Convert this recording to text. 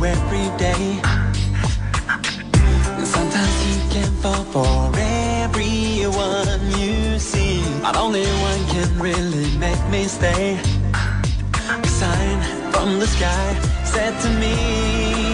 every day. And sometimes you can fall for everyone you see, but only one can really make me stay. A sign from the sky said to me,